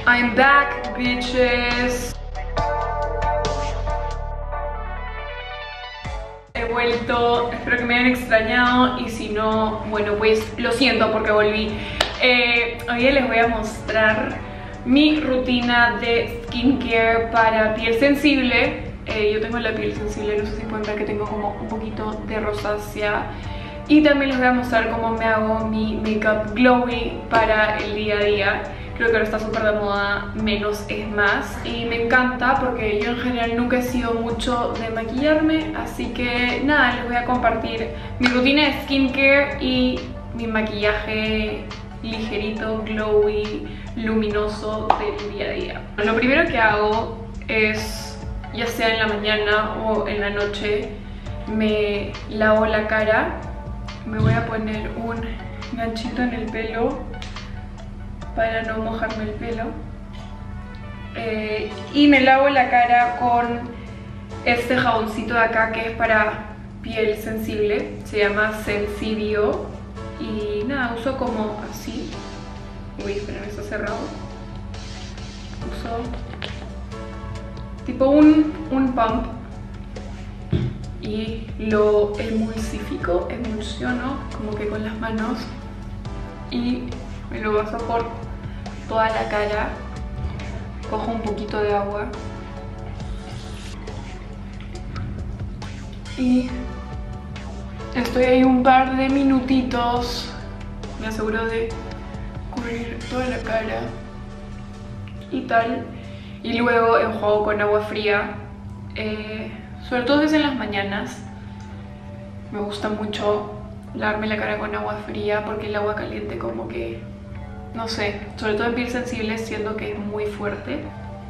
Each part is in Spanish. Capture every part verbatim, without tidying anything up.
I'm back, bitches. He vuelto, espero que me hayan extrañado y si no, bueno, pues lo siento porque volví. Eh, hoy les voy a mostrar mi rutina de skincare para piel sensible. Eh, yo tengo la piel sensible, no sé si pueden ver que tengo como un poquito de rosácea. Y también les voy a mostrar cómo me hago mi makeup glowy para el día a día. Creo que ahora está súper de moda, menos es más. Y me encanta porque yo en general nunca he sido mucho de maquillarme. Así que nada, les voy a compartir mi rutina de skincare y mi maquillaje ligerito, glowy, luminoso del día a día. Lo primero que hago es, ya sea en la mañana o en la noche, me lavo la cara. Me voy a poner un ganchito en el pelo para no mojarme el pelo. Eh, y me lavo la cara con este jaboncito de acá que es para piel sensible. Se llama Sensibio. Y nada, uso como así. Uy, esperen, está cerrado. Uso tipo un, un pump. Y lo emulsifico, emulsiono como que con las manos. Y me lo paso por toda la cara. Cojo un poquito de agua. Y estoy ahí un par de minutitos. Me aseguro de cubrir toda la cara y tal. Y luego enjuago con agua fría. Eh, sobre todo desde las mañanas. Me gusta mucho lavarme la cara con agua fría porque el agua caliente como que, no sé, sobre todo en piel sensible siento que es muy fuerte.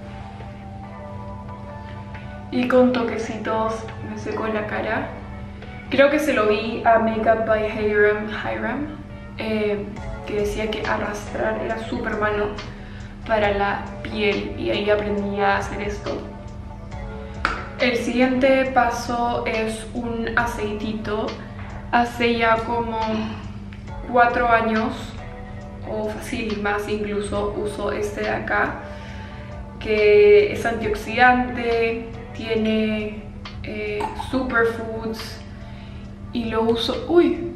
Y con toquecitos me seco la cara. Creo que se lo vi a Makeup by Hiram, Hiram eh, que decía que arrastrar era súper malo para la piel y ahí aprendí a hacer esto. El siguiente paso es un aceitito. Hace ya como cuatro años, o fácil más incluso, uso este de acá, que es antioxidante, tiene eh, superfoods y lo uso, uy,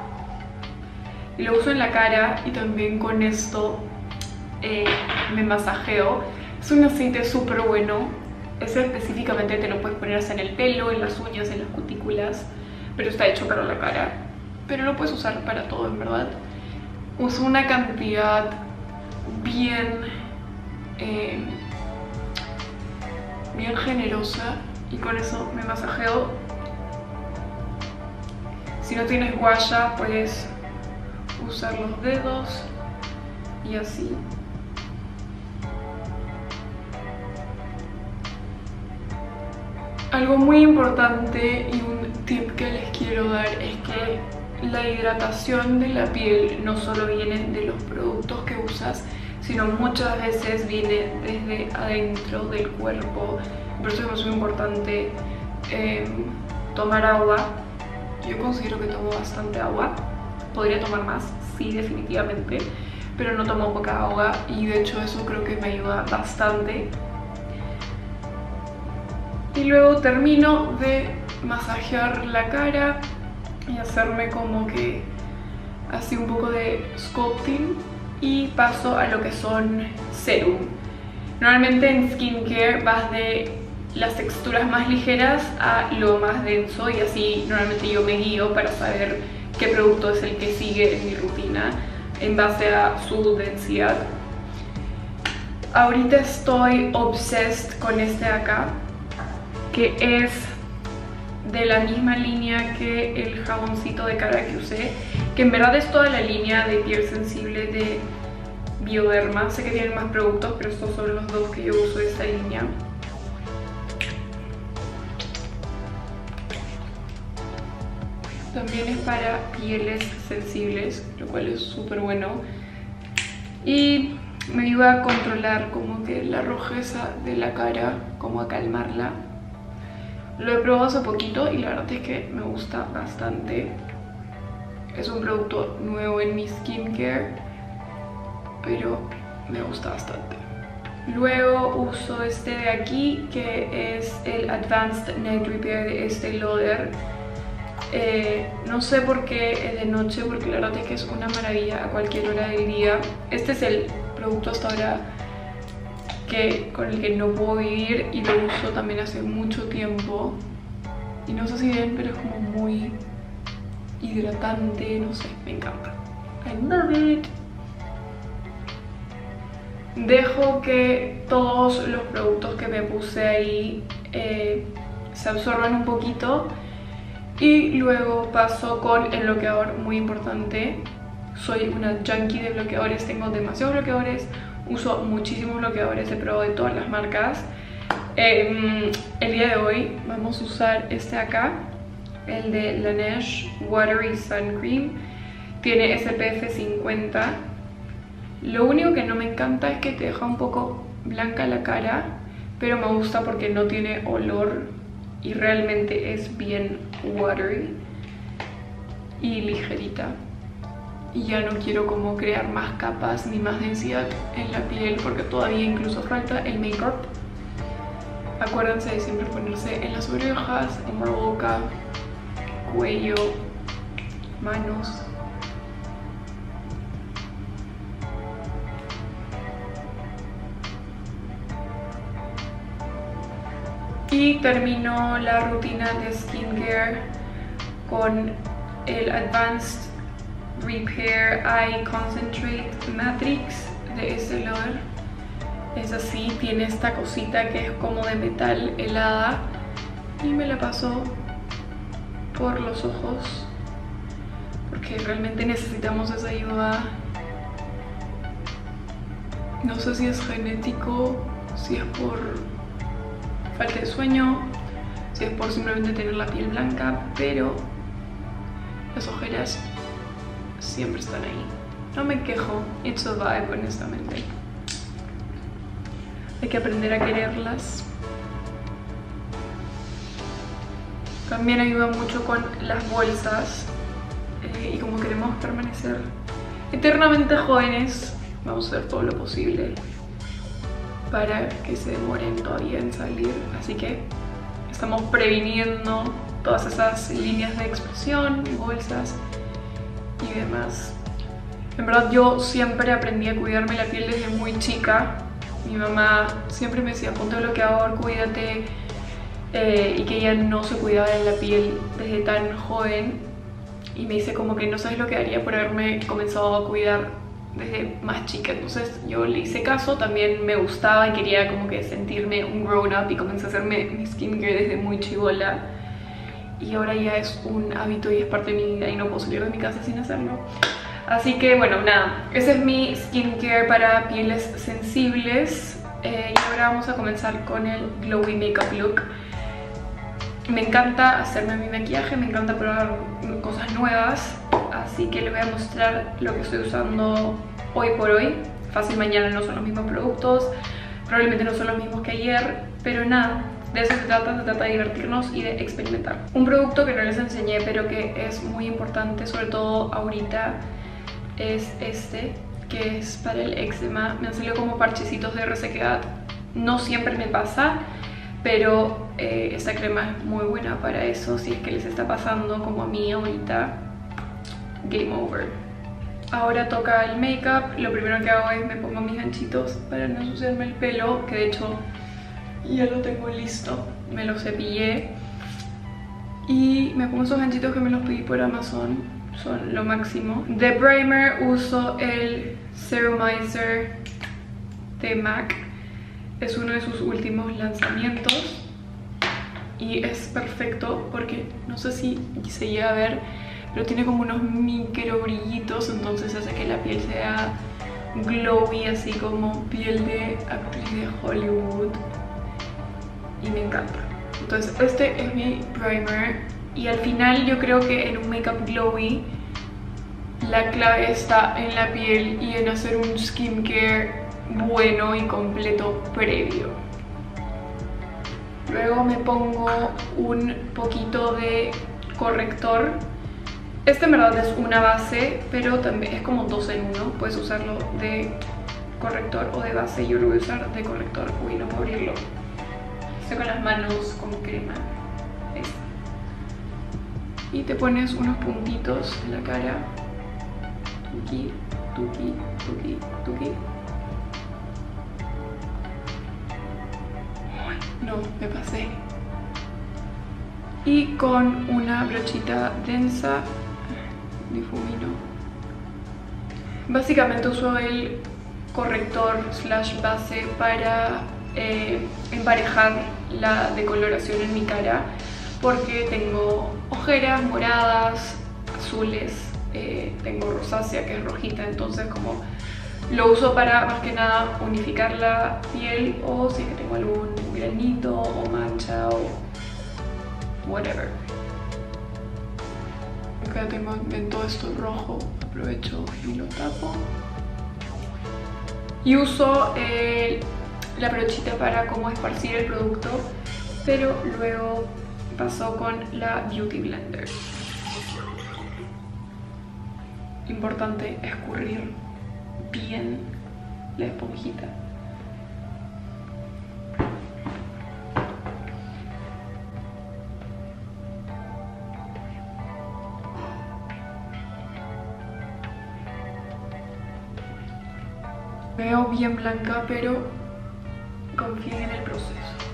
y lo uso en la cara y también con esto eh, me masajeo. Es un aceite súper bueno. Ese específicamente te lo puedes poner en el pelo, en las uñas, en las cutículas, pero está hecho para la cara. Pero lo puedes usar para todo, en verdad. Uso una cantidad bien, eh, bien generosa y con eso me masajeo. Si no tienes guaya, puedes usar los dedos y así. Algo muy importante y un tip que les quiero dar es que la hidratación de la piel no solo viene de los productos que usas, sino muchas veces viene desde adentro del cuerpo. Por eso es muy importante eh, tomar agua. Yo considero que tomo bastante agua. Podría tomar más, sí, definitivamente, pero no tomo poca agua y de hecho eso creo que me ayuda bastante. Y luego termino de masajear la cara y hacerme como que así un poco de sculpting y paso a lo que son serum. Normalmente en skincare vas de las texturas más ligeras a lo más denso y así normalmente yo me guío para saber qué producto es el que sigue en mi rutina en base a su densidad. Ahorita estoy obsessed con este de acá, que es de la misma línea que el jaboncito de cara que usé, que en verdad es toda la línea de piel sensible de Bioderma. Sé que tienen más productos, pero estos son los dos que yo uso de esta línea. También es para pieles sensibles, lo cual es súper bueno. Y me ayuda a controlar como que la rojeza de la cara, como a calmarla. Lo he probado hace poquito y la verdad es que me gusta bastante. Es un producto nuevo en mi skincare, pero me gusta bastante. Luego uso este de aquí, que es el Advanced Night Repair de Estée Lauder. Eh, no sé por qué es de noche, porque la verdad es que es una maravilla a cualquier hora del día. Este es el producto hasta ahora que, con el que no puedo vivir, y lo uso también hace mucho tiempo. Y no sé si ven, pero es como muy hidratante, no sé, me encanta. I love it. Dejo que todos los productos que me puse ahí eh, se absorban un poquito y luego paso con el bloqueador, muy importante. Soy una junkie de bloqueadores, tengo demasiados bloqueadores, uso muchísimos bloqueadores, he probado de todas las marcas. Eh, el día de hoy vamos a usar este de acá, el de Laneige Watery Sun Cream. Tiene S P F cincuenta. Lo único que no me encanta es que te deja un poco blanca la cara, pero me gusta porque no tiene olor y realmente es bien watery y ligerita. Y ya no quiero como crear más capas ni más densidad en la piel, porque todavía incluso falta el make-up. Acuérdense de siempre ponerse en las orejas, en la boca, cuello, manos. Y termino la rutina de skincare con el Advanced Repair Eye Concentrate Matrix de Estée Lauder. Es así, tiene esta cosita que es como de metal helada y me la paso por los ojos porque realmente necesitamos esa ayuda. No sé si es genético, si es por falta de sueño, si es por simplemente tener la piel blanca, pero las ojeras siempre están ahí. No me quejo, it's a vibe, honestamente. Hay que aprender a quererlas. También ayuda mucho con las bolsas, eh, y como queremos permanecer eternamente jóvenes, vamos a hacer todo lo posible para que se demoren todavía en salir. Así que estamos previniendo todas esas líneas de expresión, bolsas y demás. En verdad yo siempre aprendí a cuidarme la piel desde muy chica. Mi mamá siempre me decía, ponte bloqueador, cuídate, eh, y que ella no se cuidaba de la piel desde tan joven, y me dice como que no sabes lo que haría por haberme comenzado a cuidar desde más chica. Entonces yo le hice caso, también me gustaba y quería como que sentirme un grown up, y comencé a hacerme mi skincare desde muy chibola, y ahora ya es un hábito y es parte de mi vida y no puedo salir de mi casa sin hacerlo. Así que bueno, nada, ese es mi skincare para pieles sensibles. Eh, y ahora vamos a comenzar con el glowy makeup look. Me encanta hacerme mi maquillaje, me encanta probar cosas nuevas, así que les voy a mostrar lo que estoy usando hoy por hoy. Fácil, mañana no son los mismos productos, probablemente no son los mismos que ayer, pero nada, de eso se trata, se trata de divertirnos y de experimentar. Un producto que no les enseñé pero que es muy importante, sobre todo ahorita, es este, que es para el eczema. Me han salido como parchecitos de resequedad, no siempre me pasa, pero eh, esta crema es muy buena para eso. Si es que les está pasando como a mí ahorita, game over. Ahora toca el make-up. Lo primero que hago es me pongo mis ganchitos para no ensuciarme el pelo, que de hecho ya lo tengo listo, me lo cepillé. Y me pongo esos ganchitos que me los pedí por Amazon, son lo máximo. De primer uso el Serumizer de MAC. Es uno de sus últimos lanzamientos y es perfecto porque no sé si se llega a ver, pero tiene como unos micro brillitos, entonces hace que la piel sea glowy, así como piel de actriz de Hollywood, y me encanta. Entonces este es mi primer, y al final yo creo que en un makeup glowy la clave está en la piel y en hacer un skincare bueno y completo previo. Luego me pongo un poquito de corrector. Este en verdad es una base, pero también es como dos en uno. Puedes usarlo de corrector o de base. Yo lo voy a usar de corrector. Uy, no puedo abrirlo. Estoy con las manos con crema. Ahí está. Y te pones unos puntitos en la cara. Tuki, tuki, tuki, tuki. Uy, no, me pasé. Y con una brochita densa difumino. Básicamente uso el corrector slash base para eh, emparejar la decoloración en mi cara, porque tengo ojeras moradas, azules, eh, tengo rosácea que es rojita, entonces como lo uso para más que nada unificar la piel, o si es que tengo algún granito o mancha o whatever. Acá tengo en todo esto rojo, aprovecho y lo tapo. Y uso eh, la brochita para como esparcir el producto, pero luego paso con la Beauty Blender. Importante escurrir bien la esponjita. Veo bien blanca, pero confíen en el proceso.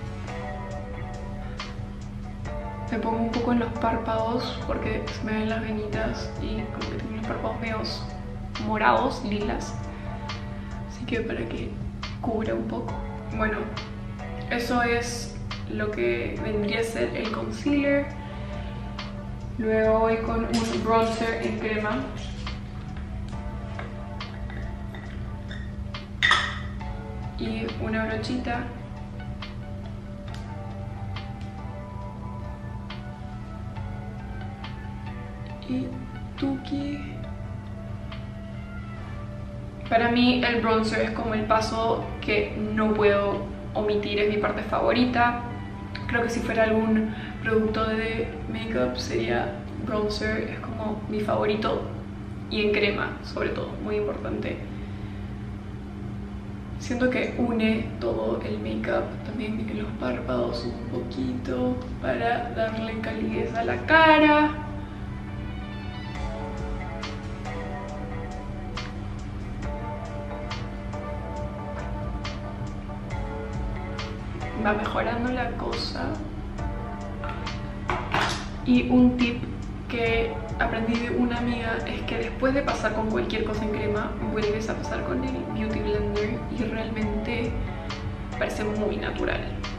Me pongo un poco en los párpados porque se me ven las venitas y como que tengo los párpados medios morados, lilas. Así que para que cubra un poco. Bueno, eso es lo que vendría a ser el concealer. Luego voy con un bronzer en crema. Y una brochita. Y tuki. Para mí el bronzer es como el paso que no puedo omitir, es mi parte favorita. Creo que si fuera algún producto de make-up sería bronzer, es como mi favorito. Y en crema, sobre todo, muy importante. Siento que une todo el make-up, también en los párpados un poquito para darle calidez a la cara. Va mejorando la cosa. Y un tip que aprendí de una amiga es que después de pasar con cualquier cosa en crema, vuelves a pasar con el Beauty Blender y realmente parece muy natural.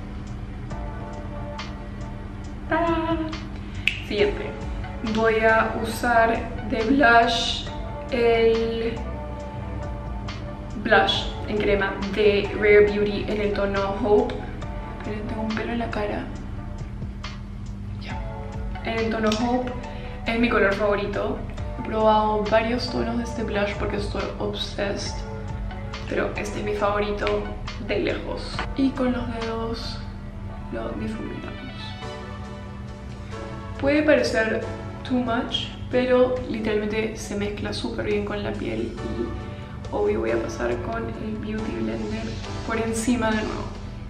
¡Tarán! Siguiente. Voy a usar de blush el blush en crema de Rare Beauty en el tono Hope. Pero tengo un pelo en la cara. Ya. En el tono Hope. Es mi color favorito. He probado varios tonos de este blush porque estoy obsessed, pero este es mi favorito de lejos. Y con los dedos lo difuminamos. Puede parecer too much, pero literalmente se mezcla súper bien con la piel. Y obvio voy a pasar con el Beauty Blender por encima de nuevo.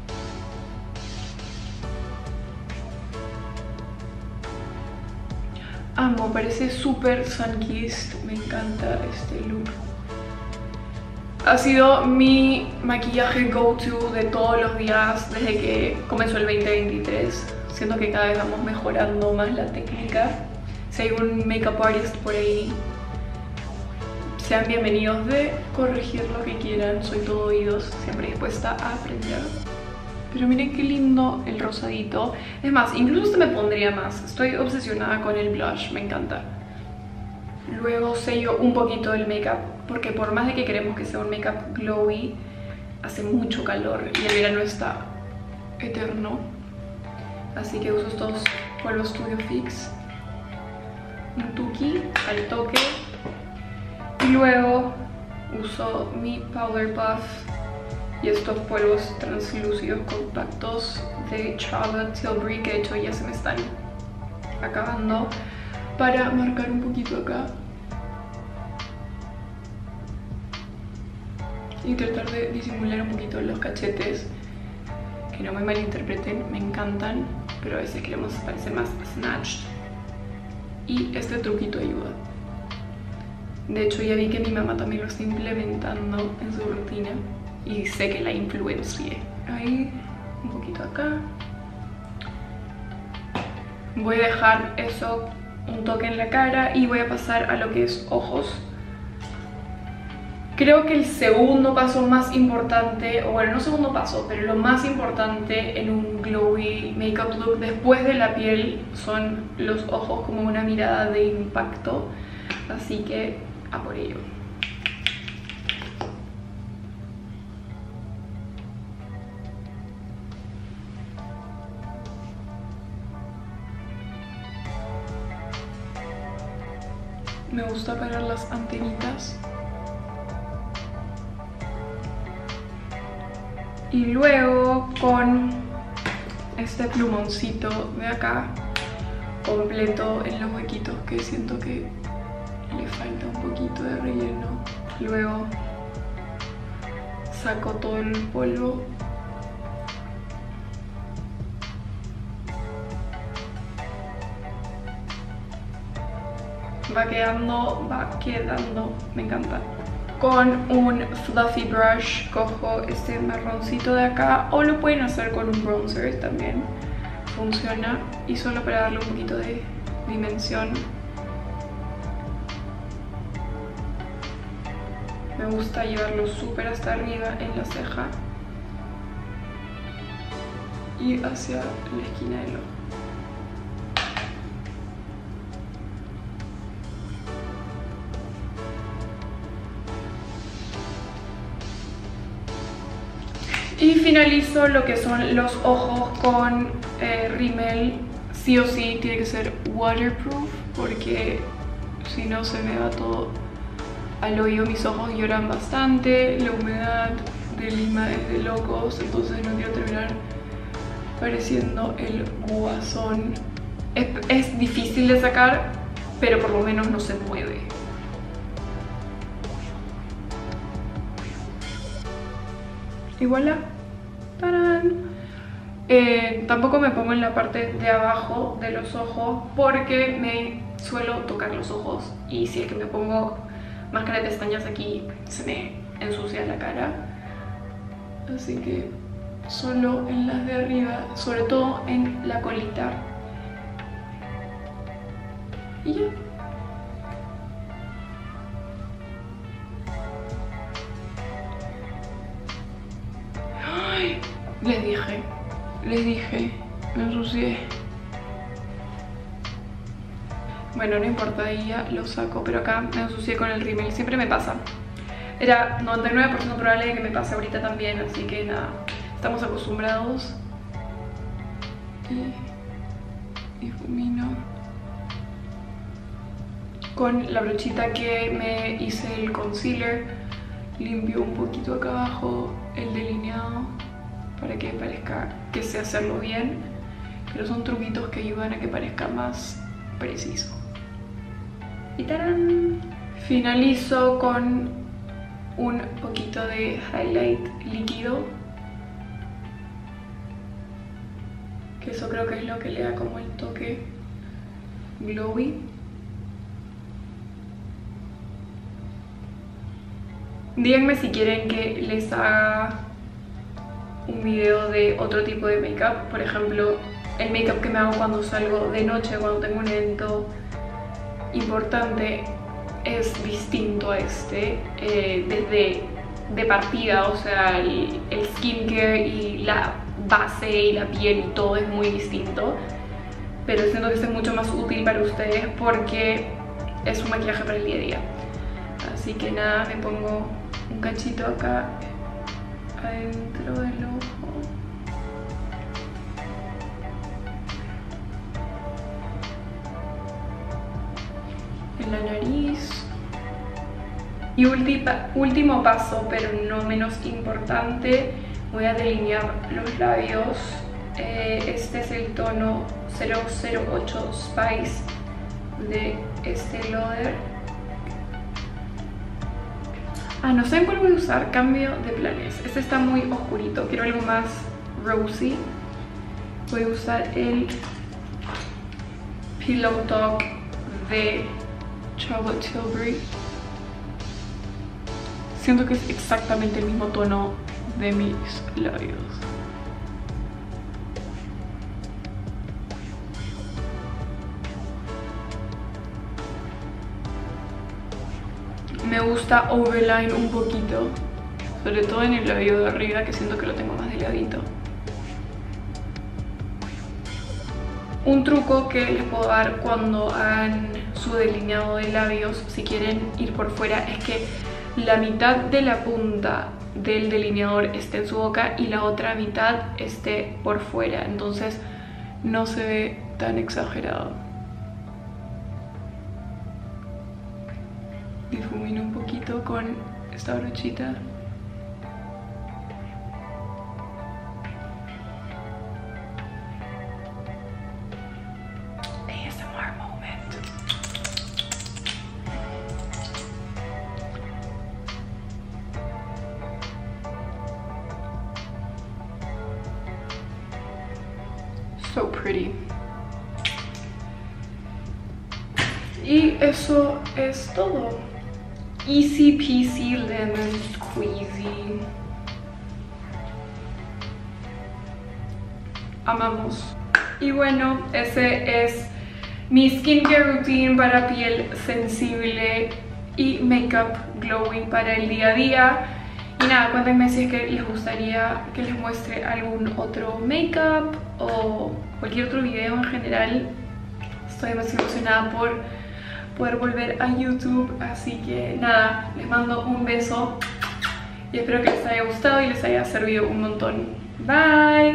Amo, parece súper sun-kissed, me encanta este look. Ha sido mi maquillaje go-to de todos los días desde que comenzó el veinte veintitrés. Siento que cada vez vamos mejorando más la técnica. Si hay un makeup artist por ahí, sean bienvenidos de corregir lo que quieran. Soy todo oídos, siempre dispuesta a aprender. Pero miren qué lindo el rosadito. Es más, incluso se me pondría más. Estoy obsesionada con el blush, me encanta. Luego sello un poquito el make-up, porque por más de que queremos que sea un make-up glowy, hace mucho calor y el verano está eterno. Así que uso estos polvos Studio Fix. Un tuki al toque. Y luego uso mi Powder Puff y estos polvos translúcidos compactos de Charlotte Tilbury, que de hecho ya se me están acabando, para marcar un poquito acá. y tratar de disimular un poquito los cachetes, que no me malinterpreten, me encantan, pero a veces queremos parecer más snatched y este truquito ayuda. De hecho ya vi que mi mamá también lo está implementando en su rutina y sé que la influencié. Ahí, un poquito acá. Voy a dejar eso un toque en la cara y voy a pasar a lo que es ojos. Creo que el segundo paso más importante, o bueno, no segundo paso, pero lo más importante en un glowy makeup look después de la piel son los ojos, como una mirada de impacto. Así que a por ello. Me gusta pegar las antenitas. Y luego con este plumoncito de acá completo en los huequitos que siento que le falta un poquito de relleno. Luego saco todo el polvo. Va quedando, va quedando, me encanta. Con un fluffy brush cojo este marroncito de acá, o lo pueden hacer con un bronzer también, funciona, y solo para darle un poquito de dimensión. Me gusta llevarlo súper hasta arriba en la ceja y hacia la esquina del ojo. Y finalizo lo que son los ojos con eh, rímel. Sí o sí tiene que ser waterproof, porque si no se me va todo al hoyo. Mis ojos lloran bastante, la humedad de Lima es de locos, entonces no quiero terminar pareciendo el guasón. Es, es difícil de sacar, pero por lo menos no se mueve. Y voilà. ¡Tarán! Eh, tampoco me pongo en la parte de abajo de los ojos porque me suelo tocar los ojos, y si es que me pongo máscara de pestañas aquí se me ensucia la cara. Así que solo en las de arriba, sobre todo en la colita. Y ya. Les dije, les dije, me ensucié. Bueno, no importa, ahí ya lo saco, pero acá me ensucié con el rímel, siempre me pasa. Era noventa y nueve por ciento probable de que me pase ahorita también, así que nada, estamos acostumbrados. Y difumino con la brochita que me hice el concealer. Limpio un poquito acá abajo el delineado para que parezca que sé hacerlo bien, pero son truquitos que ayudan a que parezca más preciso. Y ¡tarán! Finalizo con un poquito de highlight líquido, que eso creo que es lo que le da como el toque glowy. Díganme si quieren que les haga un video de otro tipo de make-up, por ejemplo el make-up que me hago cuando salgo de noche, cuando tengo un evento importante, es distinto a este, eh, desde de partida, o sea, el, el skincare y la base y la piel y todo es muy distinto, pero siento que este es mucho más útil para ustedes porque es un maquillaje para el día a día. Así que nada, me pongo un cachito acá adentro del ojo. En la nariz. Y ultima, último paso, pero no menos importante, voy a delinear los labios. Eh, este es el tono cero cero ocho Spice de Estée Lauder. Ah, no sé cuál voy a usar, cambio de planes. Este está muy oscurito, quiero algo más rosy. Voy a usar el Pillow Talk de Charlotte Tilbury. Siento que es exactamente el mismo tono de mis labios. Me gusta overline un poquito, sobre todo en el labio de arriba, que siento que lo tengo más delgadito. Un truco que les puedo dar cuando hagan su delineado de labios, si quieren ir por fuera, es que la mitad de la punta del delineador esté en su boca y la otra mitad esté por fuera, entonces no se ve tan exagerado. Difumino un poquito con esta brochita. A S M R moment. So pretty. Y eso es todo. Easy peasy lemon squeezy. Amamos. Y bueno, ese es mi skincare routine para piel sensible y makeup glowing para el día a día. Y nada, cuéntenme si es que les gustaría que les muestre algún otro makeup o cualquier otro video en general. Estoy demasiado emocionada por poder volver a YouTube, así que nada, les mando un beso y espero que les haya gustado y les haya servido un montón. Bye.